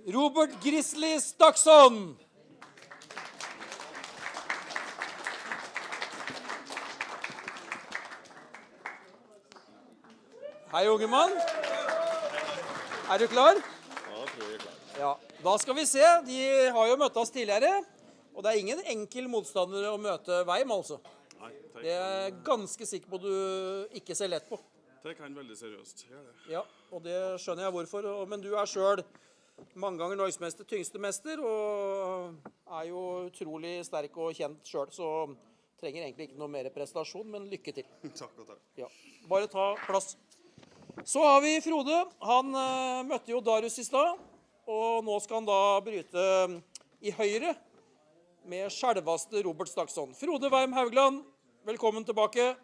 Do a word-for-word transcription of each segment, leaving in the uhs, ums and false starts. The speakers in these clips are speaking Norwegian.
Robert Grizzly Staksson. Hei, unge mann. Er du klar? Ja, jeg tror jeg er klar. Ja, da skal vi se. De har jo møtt oss tidligere, og det er ingen enkel motstander å møte Veim, altså. Nei, Det er jeg ganske sikker på du ikke ser lett på. det kan veldig seriøst. Gjør det. Ja, og det skjønner jeg hvorfor. og- Men du er selv mange ganger norgesmester, tyngste mester, og er jo utrolig sterk og kjent selv, så trenger egentlig ikke noe mer prestasjon, men lykke til. Takk og takk. Ja, bare ta plass. Så har vi Frode. Han eh, møtte jo Darius i stad, og nå skal han da bryte i høyre med selveste Robert Staksson. Frode Veim Haugland, velkommen tilbake.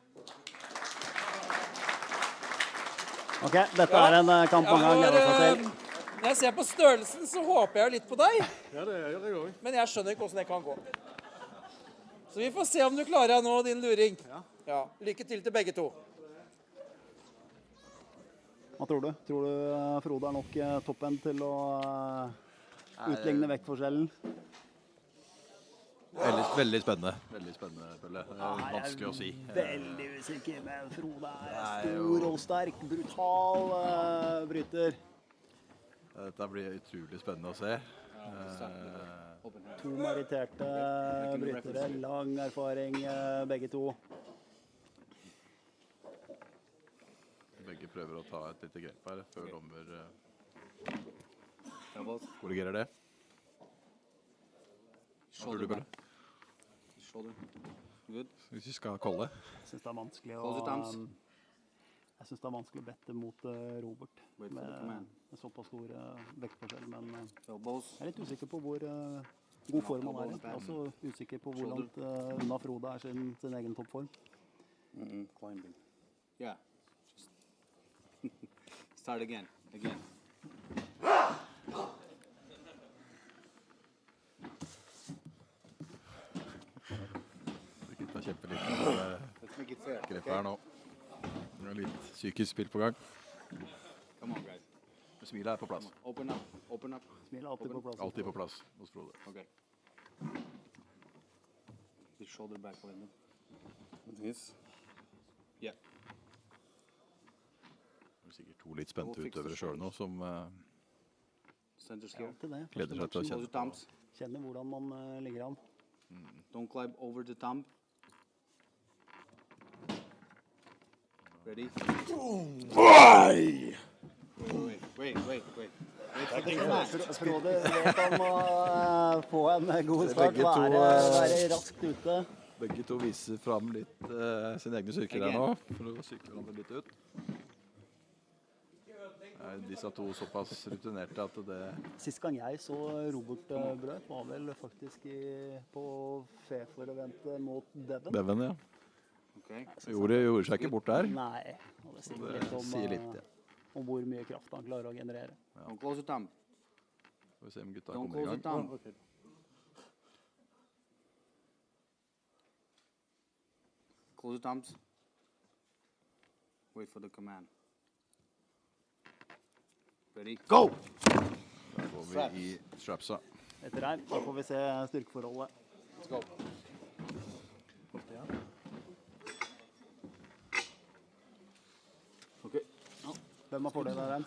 Ok, dette er en eh, kamp mange har Jeg har, gledet seg eh, til. Når jeg ser på størrelsen, så håper jeg litt på deg, Ja, det gjør jeg også. men jeg skjønner ikke hvordan det kan gå. Så vi får se om du klarer deg nå, din luring. Ja, lykke til til begge to. Hva tror du? Tror du eh, Frode er nok eh, toppen til å eh, utligne vektforskjellen? Veldig, veldig spennende. Veldig spennende, Pelle. Det er vanskelig å si. Veldig usikker, men Frode er Nei, stor jo. og sterk, brutal eh, bryter. Dette blir utrolig spennende å se. Eh, To meritterte brytere, lang erfaring eh, begge to. Begge prøver å ta et lite grep her før dommer eh, korrigerer det. Hva tror du, Pelle? Shoulder. Good. Hvis vi skal kolle. Jeg synes det er vanskelig å Close your thumbs. um, Jeg synes det er vanskelig å bette mot eh, Robert Wait for med, the command. med såpass stor eh, vektforskjell, men eh, Elbows. jeg er litt usikker på hvor eh, god form han er i. Jeg er også usikker på hvor langt eh, unna Frode er sin, sin egen toppform. Mm-mm. Climbing. Yeah. Just start again. Again. Det er kjempeliten Let's make it fair. grep Okay? her nå. Det er litt psykisk spill på gang. Come on, guys. Smilet er på plass. Open up. Open up. Smil er alltid på plass. Alltid på plass hos Frode. Okay. The shoulder back a little. This. Yeah. Det er sikkert to litt spente utøvere selv nå, som eh, Center's Ja, here. alltid det. gleder seg til å Close kjenne your på. thumbs. Kjenne hvordan man eh, ligger an. Don't climb over the thumb. Ready? Wait, wait, wait, wait. Wait for the command. Frode vet han må eh, få en god Det er start, begge to, være, eh, være raskt ute. Begge to viser fram litt eh, sine egne styrker her nå, for å sykle hverandre litt ut. Er disse to såpass rutinerte at det Sist gang jeg så Robert eh, brøt, var vel faktisk i, på Fefor-eventet mot Devon. Devon, ja. Okay. Gjorde, gjorde seg ikke bort der. Nei, og det sier Det litt om, sier litt, eh, ja. om hvor mye kraft han klarer å generere. Don't close your thumb. Får vi se om gutta Don't kommer i close your gang. thumb. Close your thumbs. Wait for the command. Ready? Go! Da går vi i strapsa. Etter her, da får vi se styrkeforholdet. Let's go. Okay. Hvem har fordel av den?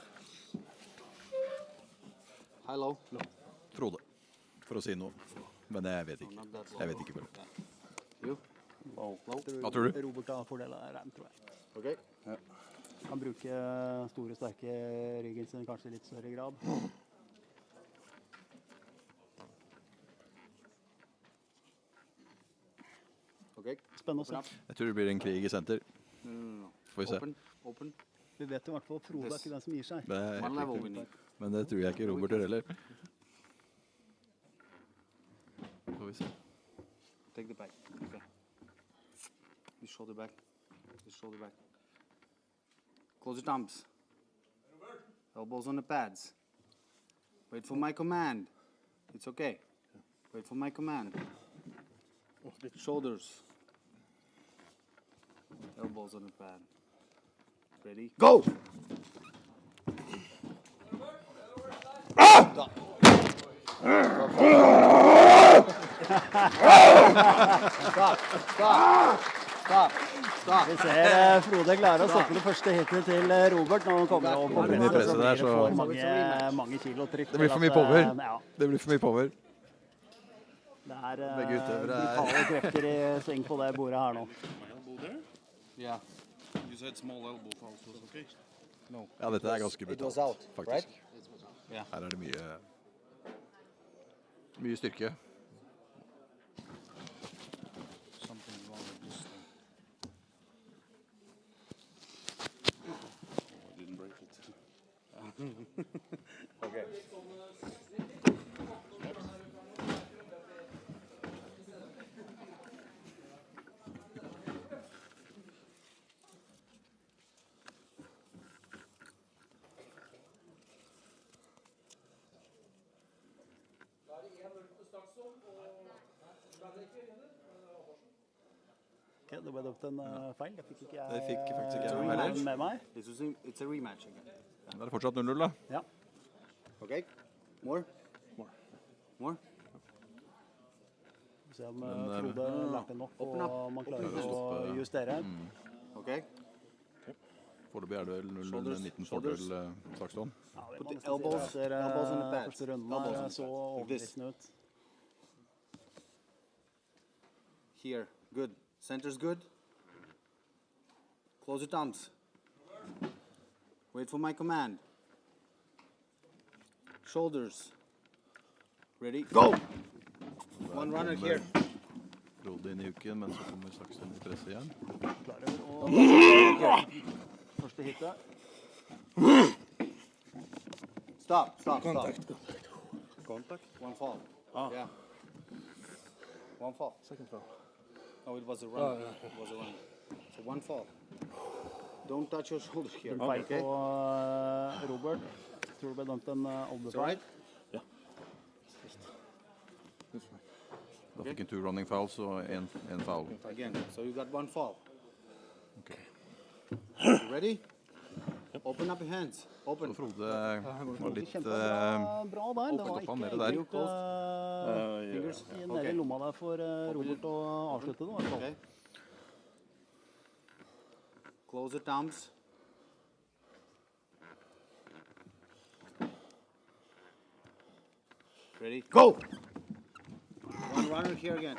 High, low. Low. Frode, for å si noe. Men jeg vet ikke. Not that low. Jeg vet ikke. Vel. You? Low. Low. Hva tror du? Robert har fordel av den, tror jeg. Okay. Kan bruke store, sterke ryggen sin kanskje i litt større grad. Okay. Spennende å Open se. up. Jeg tror det blir en krig i senter. No, no, no, no. Får vi se. Open. Open. Vi vet jo i hvert fall at Frode er ikke den som gir seg. Det er One helt level we riktig. need. Men det tror jeg ikke Robert gjør heller. Får vi se. Take the back. Okay. The shoulder back. The shoulder back. Close your thumbs. Elbows on the pads. Wait for my command. It's okay. Wait for my command. Shoulders. Elbows on the pad. Ready? Go! Ah! Stop. Stop. Stop. Stop. Vi ser eh, Frode klare å stoppe det første hitet til eh, Robert når han kommer over på Det blir presset, så presset blir der, det så- for mange, mange kilo trykk. Det blir til for mye at, power. eh, Ja, Det blir for mye power. det er eh, Begge utøvere er- brutale krefter i sving på det bordet her nå. Elbow there? Yeah. You said small elbow falls was okay. No. Ja, dette er ganske It was brutalt, out, faktisk. right? Yeah. Her er det mye, mye styrke. Something wrong with this thing. Oh, I didn't break it. Okay. Ok, det ble døpt en eh, feil. Det fikk ikke jeg Det fikk faktisk ikke jeg eh, med heller. med meg. This is a, it's a rematch again. Da er det fortsatt null null, da. Ja. Okay. More. More. More. Vi ser om eh, Men, eh, Frode lærte nok Open up. og man klarer Open up. å Stoppe. justere. Okay. Foreløpig er det vel null Shoulders, nitten shoulders. fordel uh, Sakston. Ja, vi Put må the nesten si elbows- det. Ser, eh, elbows on the pads. første runden Elbows on her the så pads. Like this. overbevisende ut. Here. Good. Center's good. Close your thumbs. Wait for my command. Shoulders. Ready? Go! One runner here. Frode inn i hooken, men så kommer Sakston i presset igjen. Klarer å første hitet. Stop, stop, Contact. stop. Contact? One fall. Ah. Yeah. One fall. Second fall. No, it was a run. It was a run. So one fall. Don't touch your shoulder here. Feil Okay? på eh, Robert. Tror det ble dømt en uh, It's all right? Da fikk han two running fouls og en, en foul. Again. So you got one fall. Ok. You ready? Open up your hands. Open. Så Frode var litt Kjempet eh, bra, bra der. Det var opp han ikke nede der. enkelt uh, Fingers. nede i lomma der for uh, Robert å avslutte det. i hvert fall. Okay. Close the thumbs. Ready? Go! One runner here again.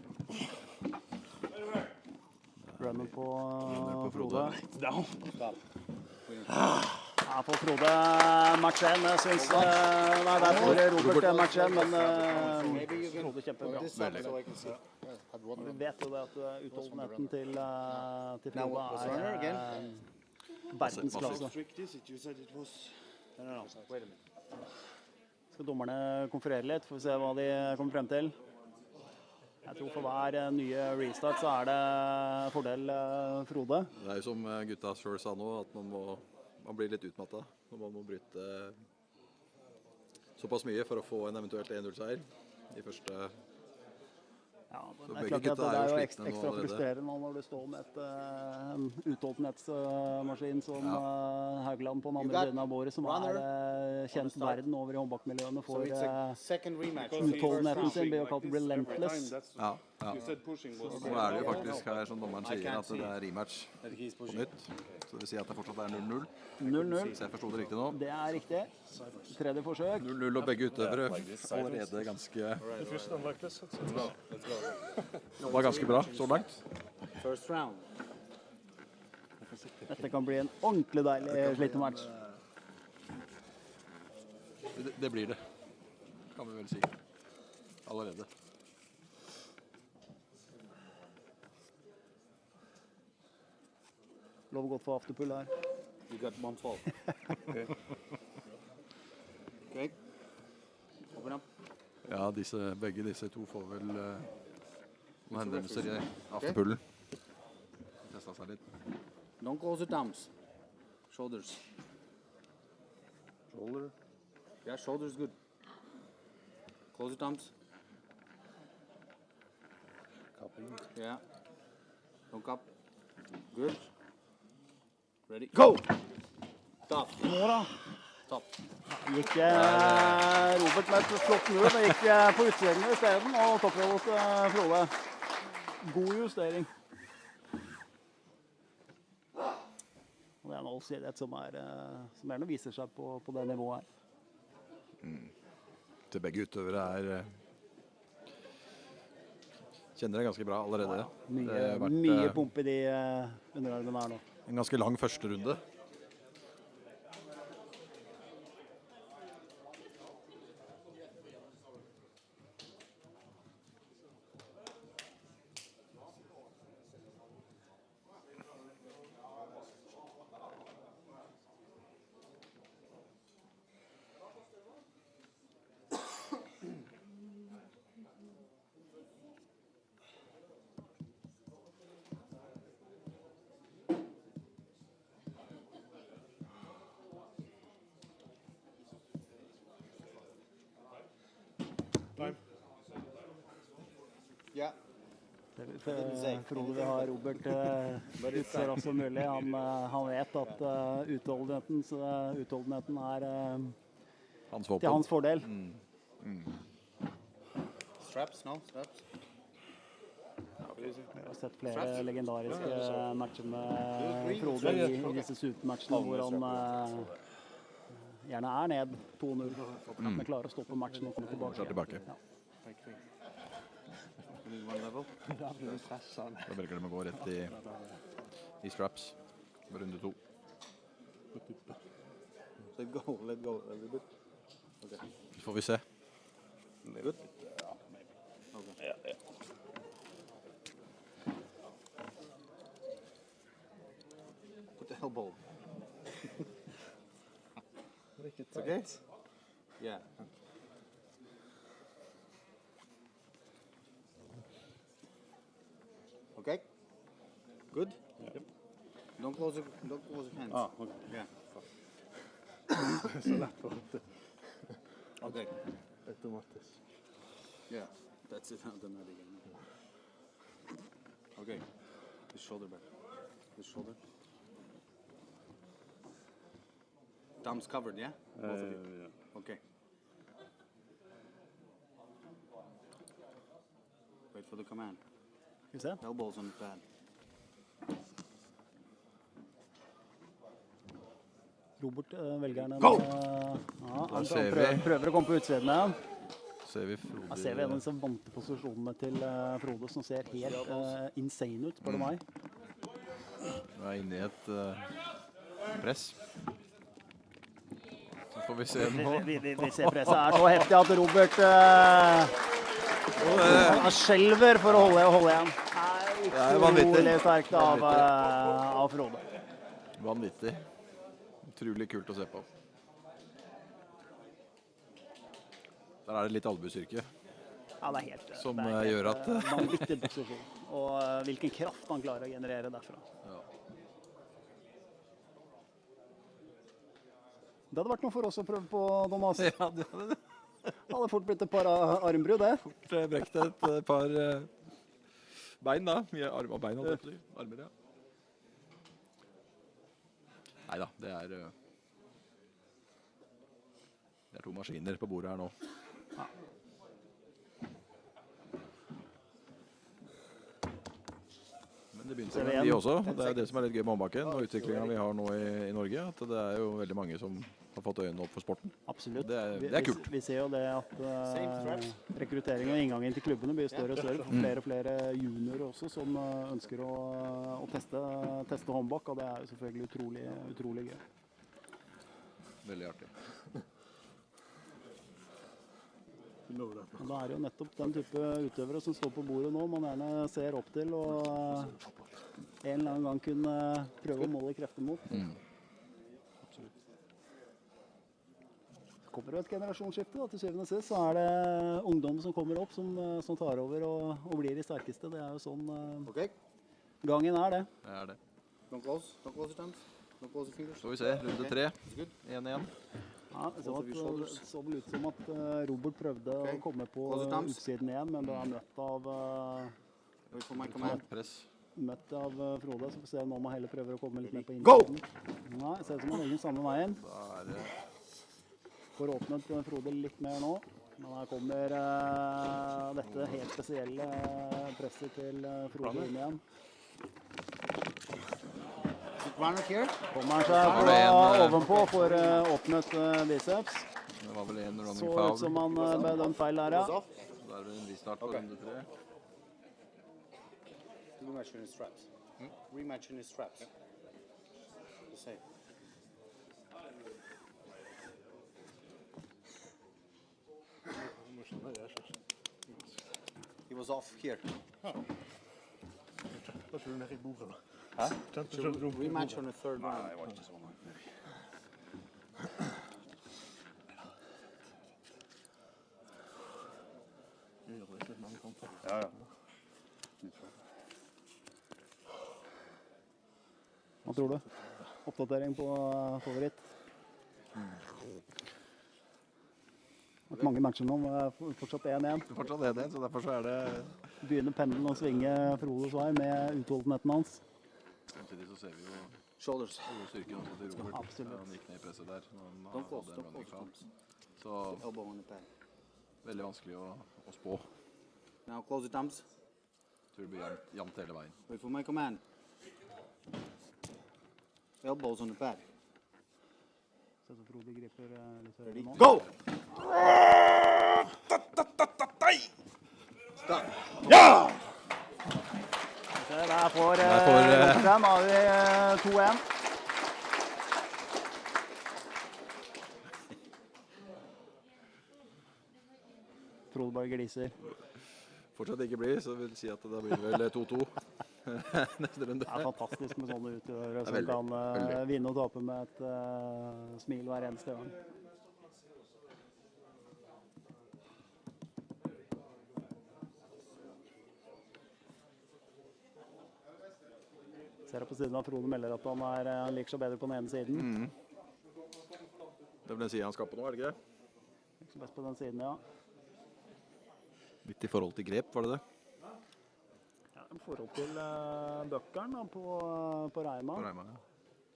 Runner på, Runner uh, på Frode. Frode. Stop. Ja, for Frode match én. Jeg syns uh, Nei, der får Robert match én, men uh, Frode kjemper bra. This side so I can see. Vi vet jo det at uh, utholdenheten til, uh, til Now, Frode was runner er again? uh, verdensklasse. Restrict this, you said it was... No, no, no. Wait a minute. Skal dommerne konferere litt, får vi se hva de kommer frem til. Jeg tror for hver uh, nye restart så er det fordel uh, Frode. Det er jo som eh, gutta selv sa nå, at man må man blir litt utmattet når man må bryte såpass mye for å få en eventuelt en null-seier i første. Ja, Så det er begge klart at gutta det er er jo jo slitne ekstra, nå ekstra allerede. frustrerende når du står med et, uh, en utholdenhetsmaskin som uh, Haugland på den You andre got siden av bordet, som runner er uh, kjent start. verden over i håndbakmiljøene So for it's a uh, second rematch. utholdenheten sin, blir jo kalt relentless. Ja, ja. You said pushing was... Nå er det jo faktisk her som dommeren I sier can't at det er rematch That he's på pushing. nytt. Så det vil si at det fortsatt er null null. null null. Så jeg forstod det riktig nå. Det er riktig. Tredje forsøk. null null og begge utøvere allerede ganske var ganske bra så langt. First round. Dette kan bli en ordentlig deilig slitematch. Det, det blir det, kan vi vel si. Allerede. Lov godt for afterpull her. You got one fall. Okay. Okay. Open up. Ja, disse, begge disse to får vel uh, noen hendelser i afterpullen. Testet seg litt. Don't close the thumbs. Shoulders. Shoulder. Yeah, shoulders good. Close the thumbs. Cupping. Yeah. Don't cup. Good. Ready? Go! Stop. Nå da. Top. Gikk eh, Robert med et flott move. Det gikk eh, på utsvingene i stedet, og topprollet til eh, Frode. God justering. Og det er en allsidighet som, er, eh, som gjerne viser seg på, på det nivået her. Til begge utøvere er eh, kjenner det ganske bra allerede. Det Mye, har vært, mye eh, pump i de eh, underarmene her nå. en ganske lang første runde. Yeah. Eh, Frode vil ha Robert eh, ut så raskt som mulig. Han, eh, han vet at eh, utholdenheten, så, eh, utholdenheten er eh, Hans til våpen. hans fordel. Straps? No? Straps? Vi har sett flere legendariske matcher med Frode i, i disse supermatchene hvor han eh, gjerne er ned to null, men klarer å stoppe matchen og komme tilbake. Klar tilbake. Ja. We need one level. Da velger de å gå rett i, i straps. Runde to. Let go, let go a little bit. Okay. Så får vi se. Good? Okay. Put the elbow. It's okay? Yeah. Okay? Good? Yep. Don't close your, don't close your hands. Ah, okay. Yeah. Så lett å holde Okay. automatisk. Yeah. That's it. I've done that again. Okay. This shoulder back. This shoulder. Thumbs covered, yeah? Both of you. Eh, ja. Okay. Wait for the command. Skal vi se. Elbows on the pad. Robert eh, velger en Go! eh, ja, han ser prøver, vi. prøver å komme på utsidene. Ser vi Her ser vi en av Frode disse vante posisjonene til eh, Frode som ser helt eh, insane ut, spør du meg. er inne i et eh, press. Så får vi se Vi, nå. vi, vi, vi ser presset er så heftig at Robert eh, han skjelver for å holde, holde igjen. er Nei, vanvittig. utrolig sterkt av, eh, av Frode. Vanvittig. Utrolig kult å se på. Der er det litt albuestyrke. Ja, det er helt, Som, det er eh, helt, gjør at- eh, vanvittig posisjon. Og eh, hvilken kraft han klarer å generere derfra. Det hadde vært noe for oss å prøve på, Thomas. Ja, det hadde Det hadde fort blitt et par ar- armbrudd, det. brekt et eh, par eh, bein da. Mye arm og bein. holdt jeg på å si. Armer, ja. Neida, det er eh, det er to maskiner på bordet her nå. Men det begynner Ser vi å bli igjen? også. Det er det som er litt gøy med håndbaken og utviklingen vi har nå i, i Norge. At det er jo veldig mange som har fått øynene opp for sporten. Absolutt. Det er- Vi- det er vi- kult. Vi ser jo det at uh, rekruttering og inngangen til klubbene blir større og større. For flere og flere juniorer også som eh, ønsker å, å teste, teste håndbak, og det er jo selvfølgelig utrolig, utrolig gøy. Veldig artig. Og da er det jo nettopp den type utøvere som står på bordet nå, man gjerne ser opp til og eh, en eller annen gang kunne prøve å måle krefter mot. Så kommer det et generasjonsskifte, da. Til syvende og sist så er det ungdom som kommer opp, som, eh, som tar over og, og blir de sterkeste. Det er jo sånn eh, Okay? gangen er det. Det er det. Don't close. Don't close your thumbs. Don't close your fingers. Så får vi se. Runde tre. It's good. én igjen. Ja, så, Both of at, your shoulders. så vel ut som at eh, Robert prøvde Okay. å komme på Close your thumbs. utsiden igjen, men ble møtt av, eh, Wait for my command. Press. møtt av eh, Frode. Så får vi se om han heller prøver å komme litt mer på Go! innsiden. Nei, ser ut som han går den samme veien. Da er det Får åpnet Frode litt mer nå. Men her kommer uh, dette helt spesielle presset til uh, Frode inn igjen. Runner here. Kommer han seg var på, det en, eh, ovenpå for uh, åpnet uh, biceps. Det var vel en running Så ut foul. som han uh, ble dømt feil der, ja. Så da er det en restart på runde tre. Rematch in his straps. Rematch in his straps. The same. Nå skjønner jeg ikke. He was off here. Da tror du ned i bordet da. Hæ? Kjente du rumpen i Rematch bordet? on the third round. Nei, det var ikke så langt nedi. Vi gjør det litt mange kamper. Ja, ja. Hva tror du? Oppdatering på uh, favoritt? Det har vært mange matcher nå, men det er fortsatt én én. Fortsatt er det, så derfor så er det... Begynner pendelen å svinge Frodes vei med utholdenheten hans. Samtidig så ser vi jo Shoulders. god styrken også til Robert. Absolutt. Han gikk ned i presset der. når Han Don't close, hadde en don't running close. foul. Så Elbow on the pad. veldig vanskelig å, å spå. Now close the thumbs. Tror det blir jevnt, jevnt hele veien. Wait for my command. Elbows on the pad. Så så Frode griper uh, litt Ready? høyere nå. Go! Se, der får uh, Der får, uh, Nordstrøm, har vi uh, to én. Frode bare gliser. Fortsatt ikke blir, så vil si at det da blir vel to to neste runde. Det er fantastisk med sånne utøvere Det er som veldig, kan uh, veldig. vinne og tape med et uh, smil hver eneste gang. Ser jeg på siden av Frode melder at han, er, uh, han liker seg bedre på den ene siden. Mm. Det er vel den siden han skal på nå, er det ikke det? Liker seg best på den siden, ja. Litt i forhold til grep, var det det? Ja, I forhold til uh, bøkkeren da, på, uh, på Reima. På Reima, ja.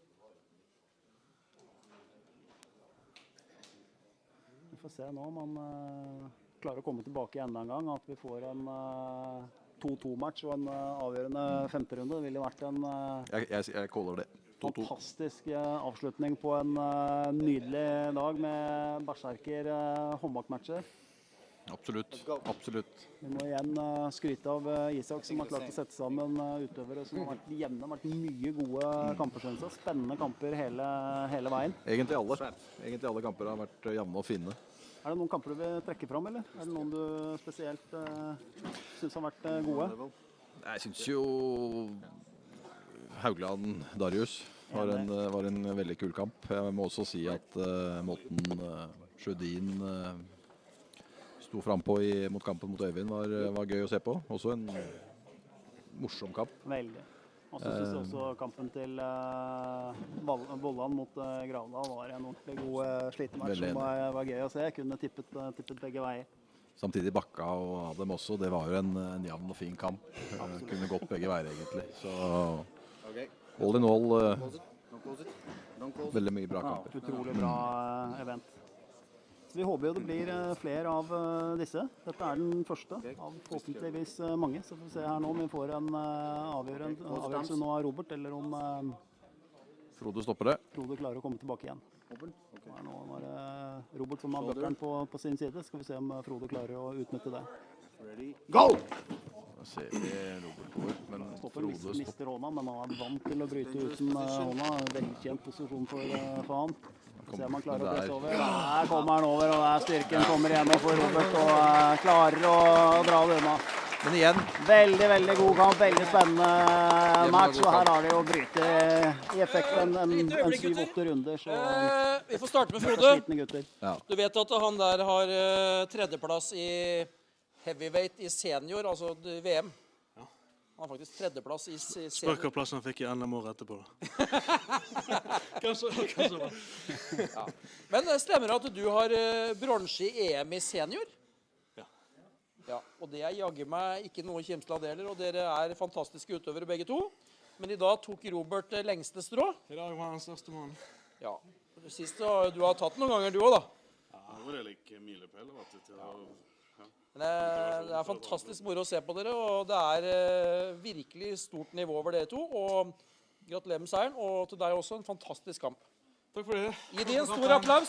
Vi får se nå om han uh, klarer å komme tilbake enda en gang. At vi får en uh, to to-match og en uh, avgjørende femterunde. Det ville vært en uh, Jeg, jeg, jeg caller det. to to. fantastisk uh, avslutning på en uh, nydelig dag med berserker uh, håndbakmatcher. Absolutt. Absolutt. Vi må igjen uh, skryte av uh, Isak, som har klart å sette sammen uh, utøvere som har vært jevne. Vært mye gode kamper, synes jeg. Spennende kamper hele, hele veien. Egentlig alle. Egentlig alle kamper har vært jevne og fine. Er det noen kamper du vil trekke fram, eller? Er det noen du spesielt uh, synes har vært uh, gode? Jeg synes jo Haugland Darius var en, var en veldig kul kamp. Jeg må også si at uh, måten uh, Sjødin uh, sto frempå i- mot kampen mot Øyvind var, var gøy å se på. Også en morsom kamp. Veldig. Og så synes jeg også kampen til uh, Vollan mot uh, Gravdal var en ordentlig god uh, slitematch Veldig som enig. var, var gøy å se. Jeg kunne tippet, uh, tippet begge veier. Samtidig Bakka og Adem også. Det var jo en, en jevn og fin kamp. Uh, kunne gått begge veier egentlig. Så Okay. all in all uh, Close it. Don't close it. Don't close it. veldig mye bra Ja, kamper. utrolig bra uh, event. Så vi håper jo det blir uh, flere av uh, disse. Dette er den første av forhåpentligvis uh, mange. Så får vi se her nå om vi får en uh, avgjørelse, avgjørelse nå av Robert, eller om uh, Frode stopper det. Frode klarer å komme tilbake igjen. Open. Nå er nå var det Robert som har bøkkeren på, på sin side. Skal vi se om uh, Frode klarer å utnytte det. Ready? Go! Da ser vi Robert går, men Stopper, Frode mis- stopper. mister hånda, men han er vant til å bryte uten uh, hånda. Velkjent posisjon for, uh, for han. Se om han klarer å Men det presse er- over. Der kommer han over, og der styrken kommer igjennom for Robert og uh, klarer å dra det unna. Men igjen, Veldig, veldig god kamp, veldig spennende match, god og her kamp. har de jo bryte i effekt en, en, Lite en øyeblikk, syv-åtte runder, så Eh, vi får starte med det er Frode. slitne gutter. ja. Du vet at han der har eh, tredjeplass i heavyweight i senior, altså d- V M. Han har faktisk tredjeplass i se- Spør senior. hva plassen han fikk i N M året etterpå, da. Kanskje, kanskje. Men eh, stemmer det at du har eh, bronse i E M i senior? Ja. Ja, og det er jaggu meg ikke noe kimsla deler, og dere er fantastiske utøvere begge to. Men i dag tok Robert eh, lengste strå. I dag var han største mann. Ja, sist har du har tatt noen ganger du også da. Ja, Nå er det like milepæl, vet du, til å... Ja. Men det, det er fantastisk moro å se på dere, og det er eh, virkelig stort nivå over dere to. Og gratulerer med seieren, og til deg også en fantastisk kamp. Takk for det. Gi de en stor applaus.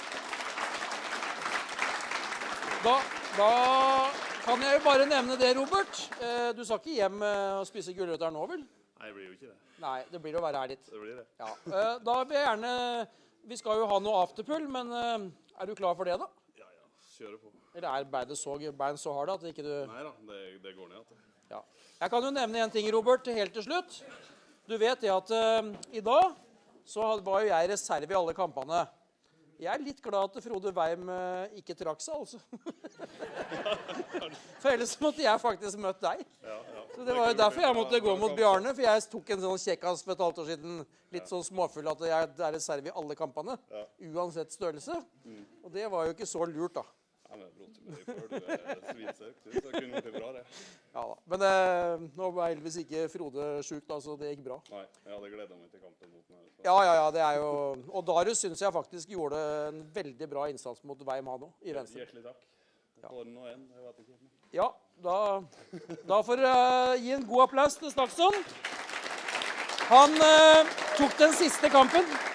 Da, da kan jeg jo bare nevne det, Robert. Eh, du skal ikke hjem eh, og spise gulrøtter nå, vel? Nei, det blir jo ikke det. Nei, det blir å være her litt. Det blir det. Ja. Eh, da vil jeg gjerne... Vi skal jo ha noe afterpull, men eh, er du klar for det da? Ja, ja, kjøre på. Eller er bein så, bein så harde at ikke du... Nei da, det, det går ned. Det. Ja. Jeg kan jo nevne en ting, Robert, helt til slutt. Du vet det at uh, i dag så var jo jeg reserve i alle kampene. Jeg er litt glad at Frode Weim uh, ikke trakk seg, altså. For ellers måtte jeg faktisk møtt deg. Ja, ja. Så det var jo derfor jeg måtte gå mot Bjarne, for jeg tok en sånn kjekkas for et halvt år siden, litt sånn småfull at jeg er reserve i alle kampene, Ja. uansett størrelse. Og det var jo ikke så lurt da. Ja, men brått, før du er svinsøkt, så kunne det bli bra, det. Ja da. Men uh, nå var heldigvis ikke Frode syk da, så det gikk bra. Nei, jeg hadde gledet meg til kampen mot meg. Så. Ja, ja, ja, det er jo... Og Darius synes jeg faktisk gjorde en veldig bra innsats mot Weim han også, i venstre. Hjertelig takk. Får den nå en, jeg vet ikke. Ja, da, da får dere uh, gi en god applaus til Snaksson. Han uh, tok den siste kampen.